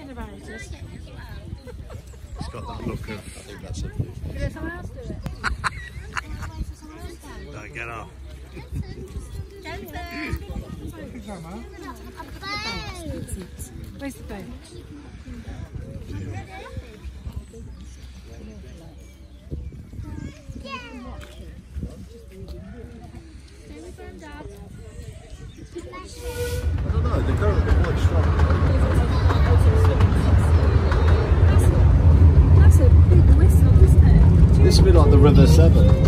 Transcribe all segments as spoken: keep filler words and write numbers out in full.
thinking about it. It's got that look of. I think that's a. Let someone else do it. Don't get off. Where's the boat? I don't know, the current is quite strong. That's a big whistle, isn't it? This would be like the River Severn.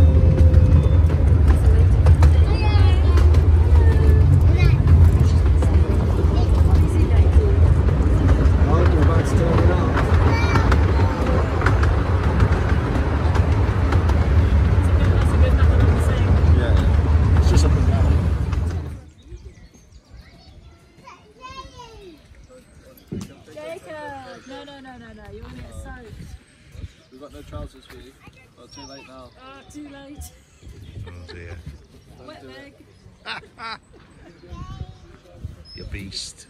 No, no, no, no, no. You want to get soaked. We've got no trousers for you. Oh, too late now. Oh, too late. Oh dear. Wet leg. You beast.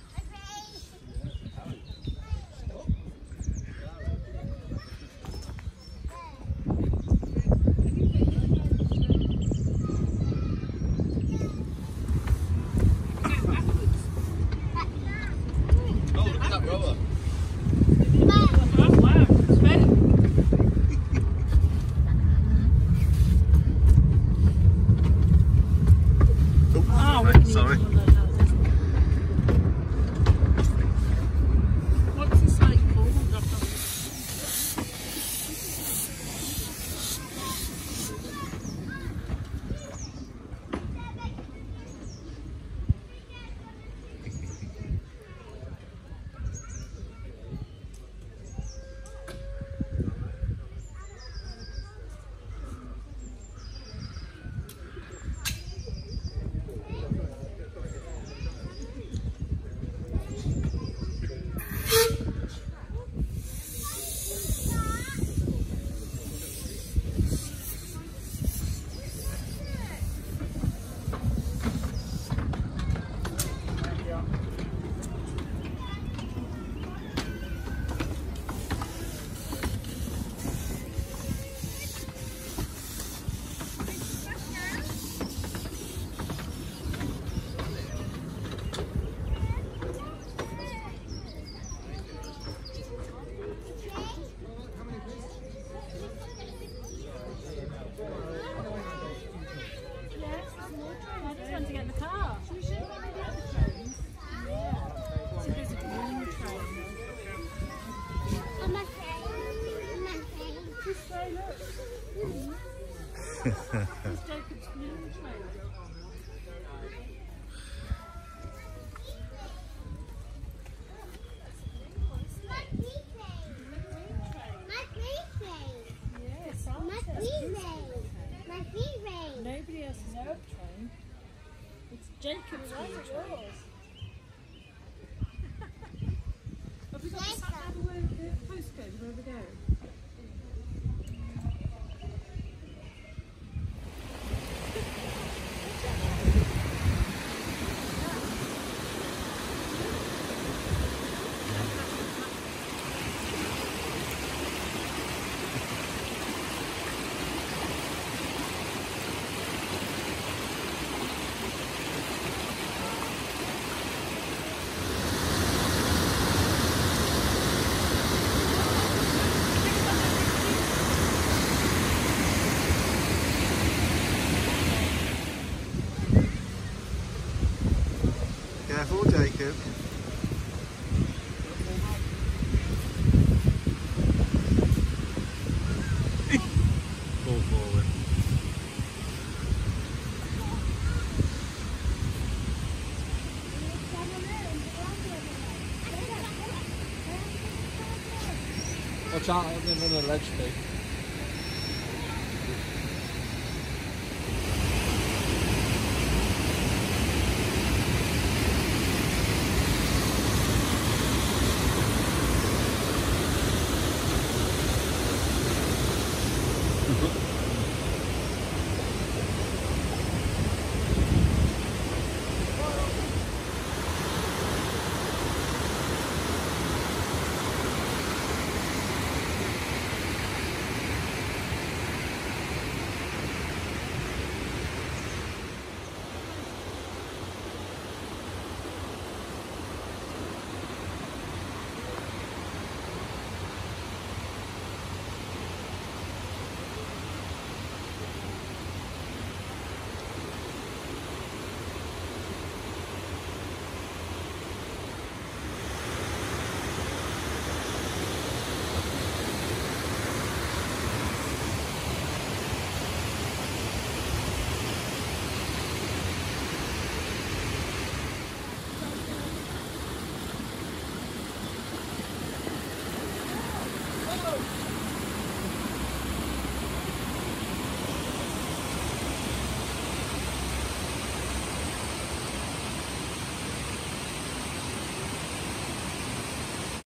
Sorry. What's this like called? To get in the car. So we should have the other trains. Yeah. So there's a green train. I'm not saying. I'm not saying. Just say, look. It's Jacob's green train. My green train. My green train. Yes, My green train. My green train. Nobody else has heard train. It's Jacob's green train. Have we got the sat nav where the postcode where we're going? Careful, Jacob. Fall forward. Watch out, I'm in the ledge thing. Woo!